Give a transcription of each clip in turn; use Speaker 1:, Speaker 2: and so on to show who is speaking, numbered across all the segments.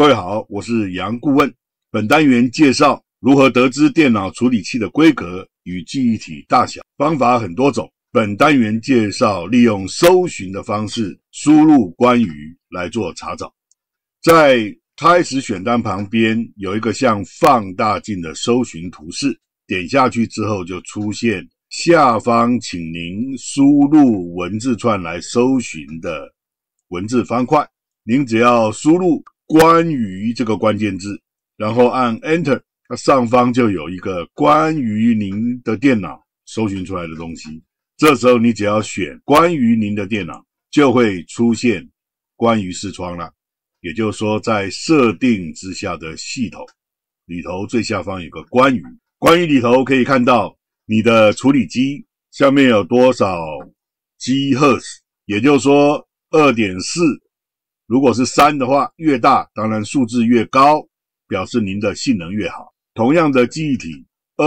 Speaker 1: 各位好，我是杨顾问。本单元介绍如何得知电脑处理器的规格与记忆体大小，方法很多种。本单元介绍利用搜寻的方式输入关于来做查找。在开始选单旁边有一个像放大镜的搜寻图示，点下去之后就出现下方请您输入文字串来搜寻的文字方块。您只要输入关于这个关键字，然后按 Enter， 它上方就有一个关于您的电脑搜寻出来的东西。这时候你只要选关于您的电脑，就会出现关于视窗了。也就是说，在设定之下的系统里头最下方有个关于，关于里头可以看到你的处理机下面有多少 GHz， 也就是说 2.4， 如果是3的话，越大当然数字越高，表示您的性能越好。同样的记忆体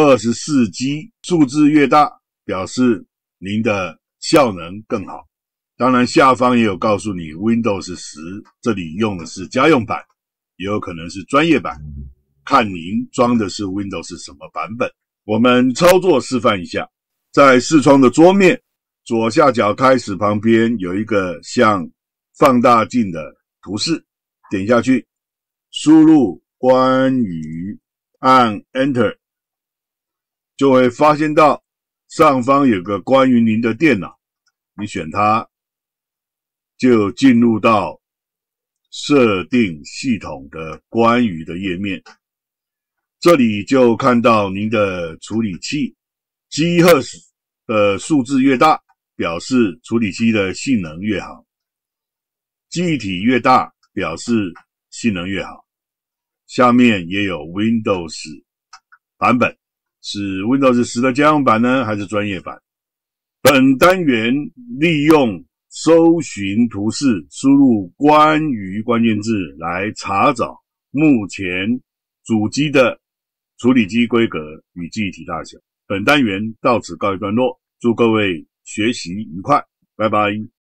Speaker 1: 24G， 数字越大，表示您的效能更好。当然下方也有告诉你 Windows 10， 这里用的是家用版，也有可能是专业版，看您装的是 Windows 什么版本。我们操作示范一下，在视窗的桌面左下角开始旁边有一个像放大镜的图示，点下去，输入关于，按 Enter， 就会发现到上方有个关于您的电脑，你选它，就进入到设定系统的关于的页面。这里就看到您的处理器 GHz 的数字越大，表示处理器的性能越好，记忆体越大，表示性能越好。下面也有 Windows 版本，是 Windows 10的家用版呢，还是专业版？本单元利用搜寻图示输入关于关键字来查找目前主机的处理机规格与记忆体大小。本单元到此告一段落，祝各位学习愉快，拜拜。